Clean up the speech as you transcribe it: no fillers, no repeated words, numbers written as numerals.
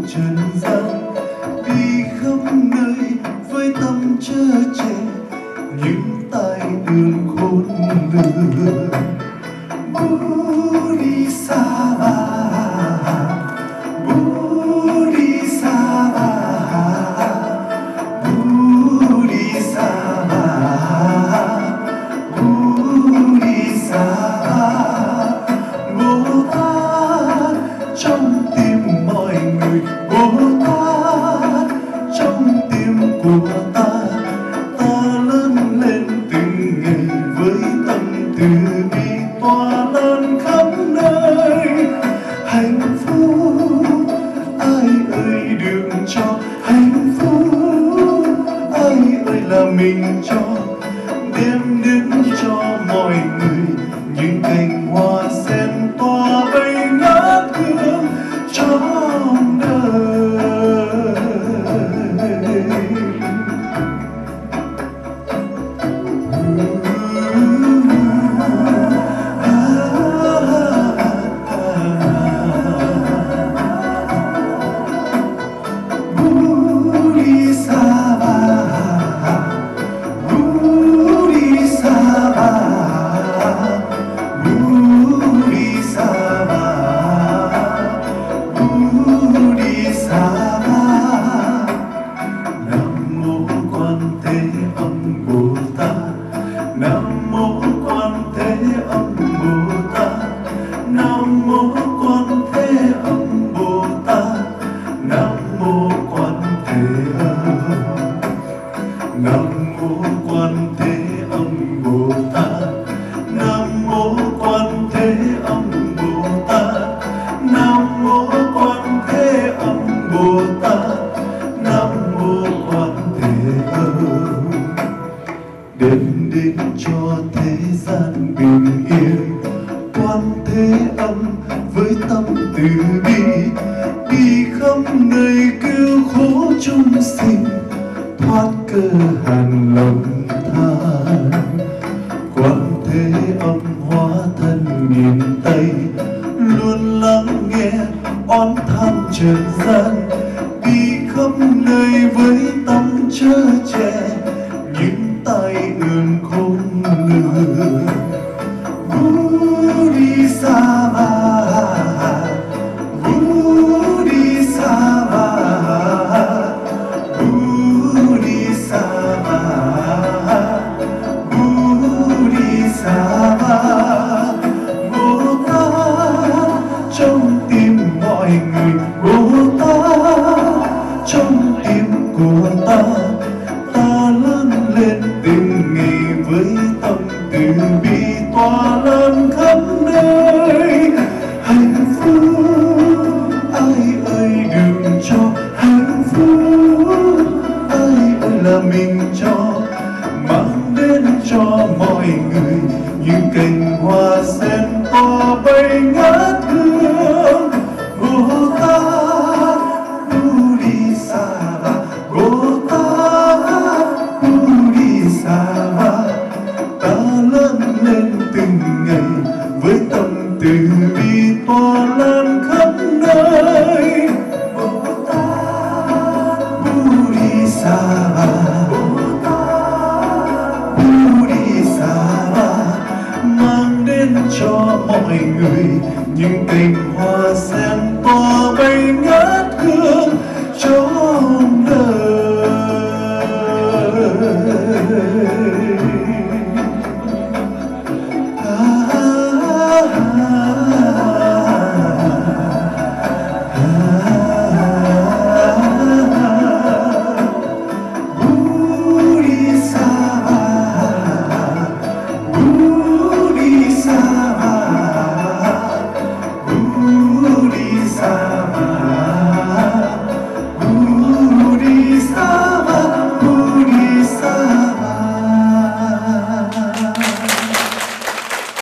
trần gian, đi khắp nơi với tâm chơ che những tai ương khôn lường. Bodhisattva, Bodhisattva, Bodhisattva, Bodhisattva, Bồ Tát trong tim mọi người, Bồ Tát trong tim của ta. Ta lớn lên từng ngày với tâm từ bi tỏa lan khắp nơi. Hạnh phúc ai ơi đừng cho, hạnh phúc ai ơi là mình cho, đem đến cho mọi người những cành hoa sen tỏa bay ngát hương trong đời. Nam mô Quan Thế Âm Bồ Tát, Nam mô Quan Thế Âm Bồ Tát, Nam mô Quan Thế Âm, Nam mô Quan Thế Âm Bồ Tát, Nam mô Quan Thế Âm Bồ Tát, Nam mô Quan Thế Âm Bồ Tát, Nam mô Quan Thế Âm. Đem đến cho thế gian bình yên, Quan Thế Âm với tâm từ bi, đi khắp nơi cứu khổ chúng sinh, thoát cơ hàn lòng than. Quan Thế Âm hóa thân miền Tây, luôn lắng nghe oán than trần gian, đi khắp nơi với tâm chơ che những tai ương khôn lường.